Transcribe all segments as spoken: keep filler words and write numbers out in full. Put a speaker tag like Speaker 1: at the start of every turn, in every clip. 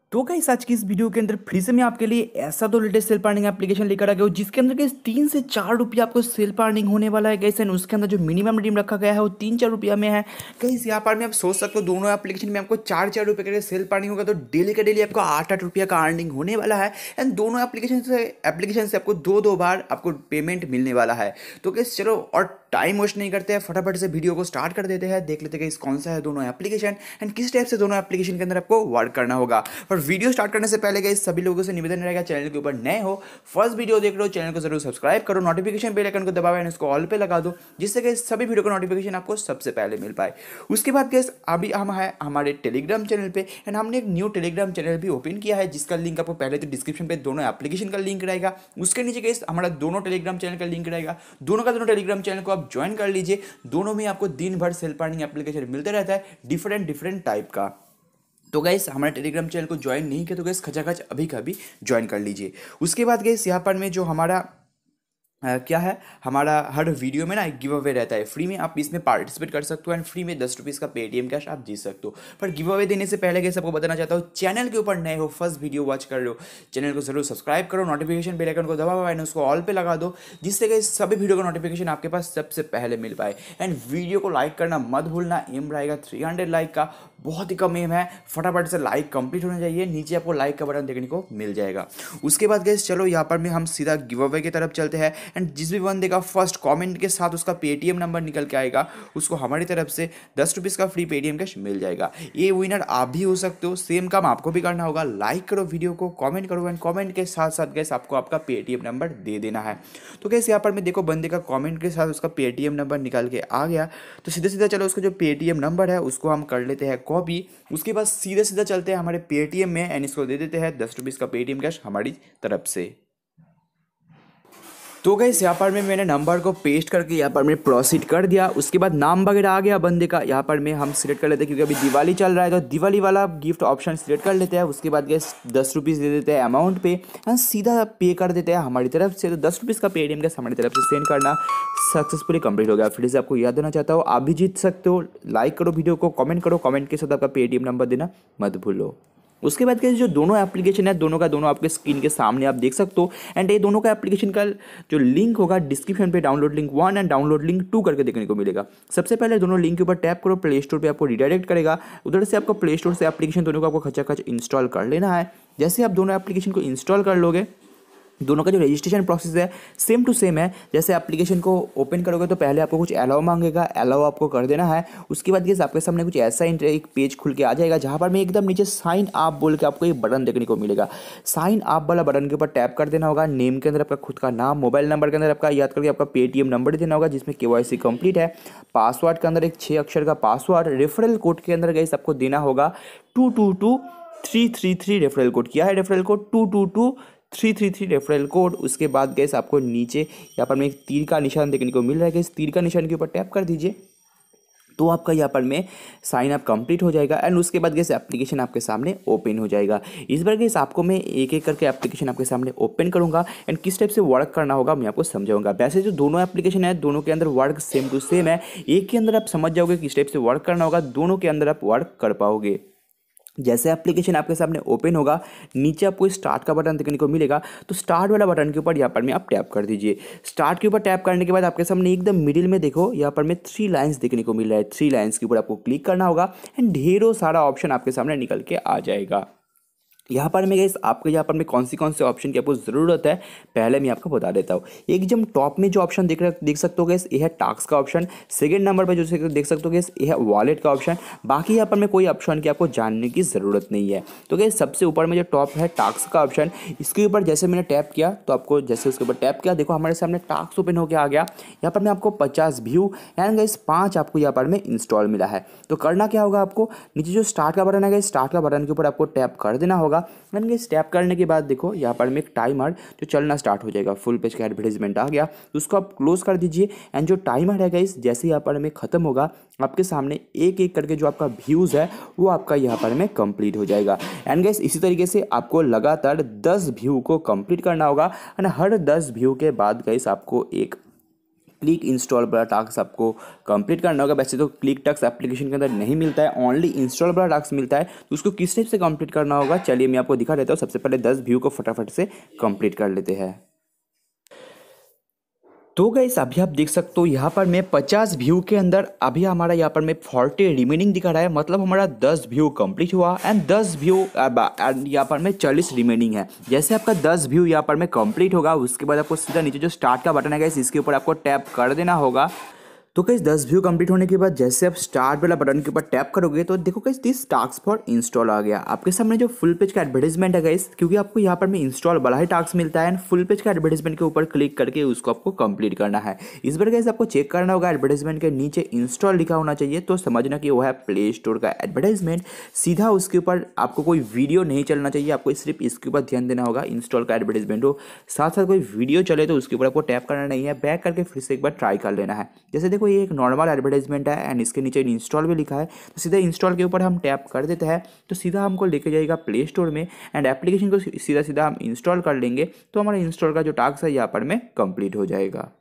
Speaker 1: तो गाइस आज की इस वीडियो के अंदर फिर से मैं आपके लिए ऐसा तो लेटेस्ट सेल्फ अर्निंग एप्लीकेशन लेकर आ गया हूँ जिसके अंदर गाइस तीन से चार रुपया आपको सेल्फ अर्निंग होने वाला है गाइस। एंड उसके अंदर जो मिनिमम रिडीम रखा गया है वो तीन चार रुपया में है गाइस। यहाँ पर मैं आप सोच सकते हो दोनों एप्लीकेशन में आपको चार चार रुपये का सेल्फ अर्निंग होगा, तो डेली का डेली आपको आठ आठ रुपया का अर्निंग होने वाला है। एंड दोनों एप्लीकेशन से एप्लीकेशन से आपको दो दो बार आपको पेमेंट मिलने वाला है। तो गाइस चलो और टाइम वेस्ट नहीं करते हैं, फटाफट से वीडियो को स्टार्ट कर देते हैं। देख लेते हैं कौन सा है दोनों एप्लीकेशन एंड किस टाइप से दोनों एप्लीकेशन के अंदर आपको वर्क करना होगा। और वीडियो स्टार्ट करने से पहले गाइस सभी लोगों से निवेदन रहेगा, चैनल के ऊपर नए हो, फर्स्ट वीडियो देख रहे हो, चैनल को जरूर सब्सक्राइब करो, नोटिफिकेशन बेल आइकन को दबाओ एंड उसको ऑल पे लगा दो, जिससे गाइस सभी वीडियो का नोटिफिकेशन आपको सबसे पहले मिल पाए। उसके बाद गाइस अभी हम है हमारे टेलीग्राम चैनल पे एंड हमने एक न्यू टेलीग्राम चैनल भी ओपन किया है, जिसका लिंक आपको पहले तो डिस्क्रिप्शन पे दोनों एप्लीकेशन का लिंक रहेगा, उसके नीचे गाइस हमारा दोनों टेलीग्राम चैनल का लिंक रहेगा। दोनों का दोनों टेलीग्राम चैनल को आप ज्वाइन कर लीजिए। दोनों में आपको दिन भर सेल्फ अर्निंग एप्लीकेशन मिलता रहता है डिफरेंट डिफरेंट टाइप का। तो गाइस हमारे टेलीग्राम चैनल को ज्वाइन नहीं किया तो गाइस खचाखच अभी का भी ज्वाइन कर लीजिए। उसके बाद गाइस यहाँ पर में जो हमारा Uh, क्या है, हमारा हर वीडियो में ना एक गिव अवे रहता है फ्री में, आप इसमें पार्टिसिपेट कर सकते हो एंड फ्री में दस रुपीज़ का पेटीएम कैश आप जीत सकते हो। पर गिव अवे देने से पहले के सबको बताना चाहता हूँ, चैनल के ऊपर नए हो, फर्स्ट वीडियो वॉच कर रहे हो, चैनल को जरूर सब्सक्राइब करो, नोटिफिकेशन बेल आइकन को दबाओ एंड उसको ऑल पे लगा दो, जिससे कि सभी वीडियो का नोटिफिकेशन आपके पास सबसे पहले मिल पाए। एंड वीडियो को लाइक करना मत भूलना, एम रहेगा थ्री हंड्रेड लाइक का, बहुत ही कम एम है, फटाफट से लाइक कंप्लीट होना चाहिए, नीचे आपको लाइक का बटन देखने को मिल जाएगा। उसके बाद गाइस चलो यहाँ पर में हम सीधा गिव अवे की तरफ चलते हैं एंड जिस भी बंदे का फर्स्ट कमेंट के साथ उसका पेटीएम नंबर निकल के आएगा, उसको हमारी तरफ से दस रुपीज़ का फ्री पेटीएम कैश मिल जाएगा। ये विनर आप भी हो सकते हो, सेम काम आपको भी करना होगा, लाइक करो वीडियो को, कमेंट करो एंड कमेंट के साथ साथ गैस आपको आपका पेटीएम नंबर दे देना है। तो गैस यहाँ पर मैं देखो बंदे का कमेंट के साथ उसका पेटीएम नंबर निकल के आ गया, तो सीधा सीधा चलो उसका जो पेटीएम नंबर है उसको हम कर लेते हैं कॉपी। उसके बाद सीधा सीधा चलते हैं हमारे पेटीएम में एंड इसको दे देते हैं दस रुपीज़ का पेटीएम कैश हमारी तरफ से। तो गाइस यहाँ पर मैं मैंने नंबर को पेस्ट करके यहाँ पर मैं प्रोसीड कर दिया। उसके बाद नाम वगैरह आ गया बंदे का, यहाँ पर मैं हम सिलेक्ट कर लेते हैं क्योंकि अभी दिवाली चल रहा है, तो दिवाली वाला गिफ्ट ऑप्शन सिलेक्ट कर लेते हैं। उसके बाद गैस दस रुपीज़ दे देते हैं अमाउंट पे, हाँ सीधा पे कर देते हैं हमारी तरफ से। तो दस रुपीज़ का पेटीएम कैश हमारी तरफ से सेंड करना सक्सेसफुली कंप्लीट हो गया। फिर से आपको याद देना चाहता हूँ, आप भी जीत सकते हो, लाइक करो वीडियो को, कमेंट करो, कमेंट के साथ आपका पेटीएम नंबर देना मत भूलो। उसके बाद के जो दोनों एप्लीकेशन है दोनों का दोनों आपके स्क्रीन के सामने आप देख सकते हो एंड ये दोनों का एप्लीकेशन का जो लिंक होगा डिस्क्रिप्शन पे download link one and download link two करके देखने को मिलेगा। सबसे पहले दोनों लिंक के ऊपर टैप करो, प्ले स्टोर पे आपको रिडायरेक्ट करेगा, उधर से आपको प्ले स्टोर से एप्लीकेशन दोनों को आपको खचाखच इंस्टॉल कर लेना है। जैसे आप दोनों एप्लीकेशन को इंस्टॉल कर लोगे, दोनों का जो रजिस्ट्रेशन प्रोसेस है सेम टू सेम है। जैसे एप्लीकेशन को ओपन करोगे तो पहले आपको कुछ अलाउ मांगेगा, अलाउ आपको कर देना है। उसके बाद ये आपके सामने कुछ ऐसा एक पेज खुल के आ जाएगा जहाँ पर मैं एकदम नीचे साइन अप बोल के आपको एक बटन देखने को मिलेगा। साइन अप वाला बटन के ऊपर टैप कर देना होगा। नेम के अंदर आपका खुद का नाम, मोबाइल नंबर के अंदर आपका याद करके आपका पेटीएम नंबर देना होगा जिसमें केवाईसी कंप्लीट है। पासवर्ड के अंदर एक छः अक्षर का पासवर्ड, रेफरल कोड के अंदर गाइस आपको देना होगा two two two three three three referral code किया है, referral code two two two three three three referral code. उसके बाद गैस आपको नीचे यहाँ पर में एक तीर का निशान देखने को मिल रहा है, कि इस तीर का निशान के ऊपर टैप कर दीजिए तो आपका यहाँ पर में साइन अप कंप्लीट हो जाएगा एंड उसके बाद गैस एप्लीकेशन आपके सामने ओपन हो जाएगा। इस बार गैस आपको मैं एक एक करके एप्लीकेशन आपके सामने ओपन करूँगा एंड किस टाइप से वर्क करना होगा मैं आपको समझाऊंगा। वैसे जो दोनों एप्लीकेशन है दोनों के अंदर वर्क सेम टू सेम है, एक के अंदर आप समझ जाओगे किस टाइप से वर्क करना होगा, दोनों के अंदर आप वर्क कर पाओगे। जैसे एप्लीकेशन आपके सामने ओपन होगा, नीचे आपको स्टार्ट का बटन देखने को मिलेगा, तो स्टार्ट वाला बटन के ऊपर यहाँ पर में आप टैप कर दीजिए। स्टार्ट के ऊपर टैप करने के बाद आपके सामने एकदम मिडिल में देखो यहाँ पर में थ्री लाइंस देखने को मिल रहा है। थ्री लाइंस के ऊपर आपको क्लिक करना होगा एंड ढेरों सारा ऑप्शन आपके सामने निकल के आ जाएगा। यहाँ पर मैं गाइस आपके यहाँ पर मैं कौन सी कौन से ऑप्शन की आपको ज़रूरत है पहले मैं आपको बता देता हूँ। एक जब टॉप में जो ऑप्शन देख रहे देख सकते हो गाइस ये है टास्क का ऑप्शन। सेकंड नंबर पर जो देख सकते हो गाइस ये है वॉलेट का ऑप्शन। बाकी यहाँ पर मैं कोई ऑप्शन की आपको जानने की ज़रूरत नहीं है। तो गाइस सबसे ऊपर में जो टॉप है टास्क का ऑप्शन, इसके ऊपर जैसे मैंने टैप किया तो आपको जैसे उसके ऊपर टैप किया देखो हमारे सामने टास्क ओपन होकर आ गया। यहाँ पर मैं आपको पचास व्यू एंड गाइस पाँच आपको यहाँ पर में इंस्टॉल मिला है। तो करना क्या होगा, आपको नीचे जो स्टार्ट का बटन है गाइस स्टार्ट का बटन के ऊपर आपको टैप कर देना होगा एंड गाइस टैप करने के बाद देखो यहाँ पर में एक टाइमर जो चलना स्टार्ट हो जाएगा। फुल पेज का एडवर्टाइजमेंट आ गया तो उसको आप क्लोज कर दीजिए एंड जो टाइमर है गाइस जैसे यहाँ पर में खत्म होगा आपके सामने एक एक करके जो आपका व्यूज़ है वो आपका यहाँ पर में कंप्लीट हो जाएगा। एंड गाइस इसी तरीके से आपको लगातार दस व्यू को कंप्लीट करना होगा एंड हर दस व्यू के बाद गाइस आपको एक क्लिक इंस्टॉल वाला टास्क आपको कंप्लीट करना होगा। वैसे तो क्लिक टास्क एप्लीकेशन के अंदर नहीं मिलता है, ओनली इंस्टॉल वाला टास्क मिलता है। तो उसको किस टाइप से कंप्लीट करना होगा चलिए मैं आपको दिखा देता हूँ। सबसे पहले दस व्यू को फटाफट से कंप्लीट कर लेते हैं। तो गाइस अभी आप देख सकते हो यहाँ पर मैं पचास व्यू के अंदर अभी हमारा यहाँ पर मैं चालीस रिमेनिंग दिखा रहा है, मतलब हमारा दस व्यू कंप्लीट हुआ एंड दस व्यू यहाँ पर में चालीस रिमेनिंग है। जैसे आपका दस व्यू यहाँ पर में कंप्लीट होगा उसके बाद आपको सीधा नीचे जो स्टार्ट का बटन है गाइस इसके ऊपर आपको टैप कर देना होगा। तो गाइस दस व्यू कंप्लीट होने के बाद जैसे आप स्टार्ट वाला बटन के ऊपर टैप करोगे तो देखो guys this task for install आ गया आपके सामने। जो फुल पेज का एडवर्टाइजमेंट है गाइस, क्योंकि आपको यहाँ पर में इंस्टॉल वाला ही टास्क मिलता है एंड फुल पेज का एडवर्टाइजमेंट के ऊपर क्लिक करके उसको आपको कंप्लीट करना है। इस बार गाइस आपको चेक करना होगा एडवर्टाइजमेंट के नीचे इंस्टॉल लिखा होना चाहिए, तो समझना कि वो है प्ले स्टोर का एडवर्टाइजमेंट। सीधा उसके ऊपर आपको कोई वीडियो नहीं चलना चाहिए, आपको सिर्फ इसके ऊपर ध्यान देना होगा। इंस्टॉल का एडवर्टाइजमेंट हो साथ साथ कोई वीडियो चले तो उसके ऊपर आपको टैप करना नहीं है, बैक करके फिर से एक बार ट्राई कर लेना है। जैसे देखो ये एक नॉर्मल एडवर्टाइजमेंट है एंड इसके नीचे इंस्टॉल भी लिखा है, तो सीधा इंस्टॉल के ऊपर हम टैप कर देते हैं तो सीधा हमको लेके जाएगा प्ले स्टोर में एंड एप्लीकेशन को सीधा सीधा हम इंस्टॉल कर लेंगे तो हमारा इंस्टॉल का जो टास्क है यहाँ पर में कंप्लीट हो जाएगा।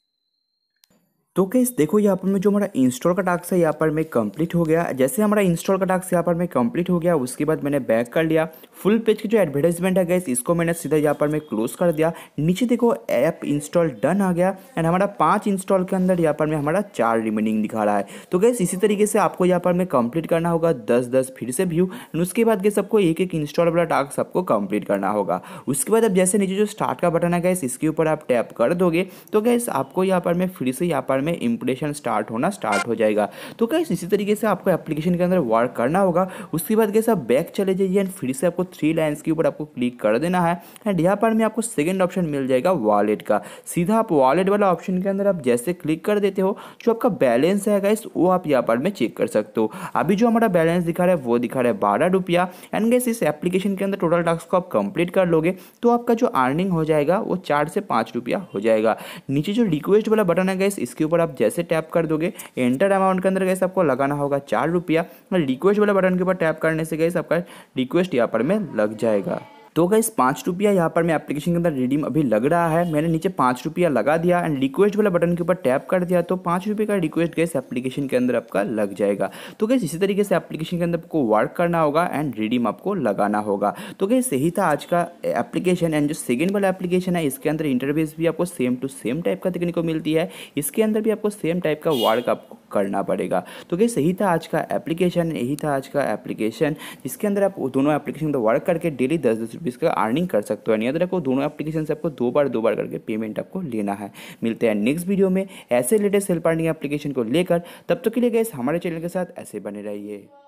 Speaker 1: तो गाइस देखो यहाँ पर में जो हमारा इंस्टॉल का टास्क है यहाँ पर में कंप्लीट हो गया। जैसे हमारा इंस्टॉल का टास्क यहाँ पर में कंप्लीट हो गया उसके बाद मैंने बैक कर लिया। फुल पेज की जो एडवर्टाइजमेंट है गाइस इसको मैंने सीधा यहाँ पर में क्लोज कर दिया। नीचे देखो ऐप इंस्टॉल डन आ गया एंड हमारा पाँच इंस्टॉल के अंदर यहाँ पर में हमारा चार रिमेनिंग दिखा रहा है। तो गाइस इसी तरीके से आपको यहाँ पर में कंप्लीट करना होगा दस दस फिर से व्यू एंड उसके बाद गाइस आपको एक एक इंस्टॉल वाला टास्क आपको कंप्लीट करना होगा। उसके बाद अब जैसे नीचे जो स्टार्ट का बटन है गाइस इसके ऊपर आप टैप कर दोगे तो गाइस आपको यहाँ पर में फिर से यहाँ पर में इंप्रेशन स्टार्ट होना स्टार्ट हो जाएगा। तो गाइस इसी तरीके से आपको एप्लीकेशन के अंदर वर्क करना होगा। उसके बाद गाइस आप बैक चले जाइए एंड फिर से आपको थ्री लाइंस के ऊपर आपको क्लिक कर देना है एंड यहाँ पर में आपको सेकंड ऑप्शन मिल जाएगा वॉलेट का। सीधा आप वॉलेट वाला ऑप्शन के अंदर आप जैसे क्लिक कर देते हो जो आपका बैलेंस है गाइस वो आप यहाँ पर में चेक कर सकते हो। अभी जो हमारा बैलेंस दिखा रहा है वो दिखा रहा है बारह रुपया एंड गाइस इस एप्लीकेशन के अंदर टोटल टास्क को आप कंप्लीट कर लोगे तो आपका जो अर्निंग हो जाएगा वो चार से पाँच रुपया हो जाएगा। नीचे जो रिक्वेस्ट वाला बटन है गाइस इसके ऊपर आप जैसे टैप कर दोगे एंटर अमाउंट के अंदर गैस आपको लगाना होगा चार रुपया। रिक्वेस्ट वाला बटन के ऊपर टैप करने से गैस आपका रिक्वेस्ट यहाँ पर में लग जाएगा। तो गाइस पाँच रुपया यहाँ पर मैं एप्लीकेशन के अंदर रिडीम अभी लग रहा है, मैंने नीचे पाँच रुपया लगा दिया एंड रिक्वेस्ट वाला बटन के ऊपर टैप कर दिया तो पाँच रुपये का रिक्वेस्ट गैस एप्लीकेशन के अंदर आपका लग जाएगा। तो गैस इसी तरीके से एप्लीकेशन के अंदर आपको वर्क करना होगा एंड रिडीम आपको लगाना होगा। तो गैस यही था आज का एप्लीकेशन एंड जो सेकेंड वाला एप्लीकेशन है इसके अंदर इंटरफेस भी आपको सेम टू सेम टाइप का देखने को मिलती है, इसके अंदर भी आपको सेम टाइप का वर्क आपको करना पड़ेगा। तो गैस यही था आज का एप्लीकेशन यही था आज का एप्लीकेशन जिसके अंदर आप दोनों एप्लीकेशन पर वर्क करके डेली दस दस रुपीज़ का अर्निंग कर सकते हो। याद रखो दोनों एप्लीकेशन से आपको दो बार दो बार करके पेमेंट आपको लेना है। मिलते हैं नेक्स्ट वीडियो में ऐसे लेटेस्ट सेल्फ अर्निंग एप्लीकेशन को लेकर, तब तक के लिए गाइस हमारे चैनल के साथ ऐसे बने रहिए।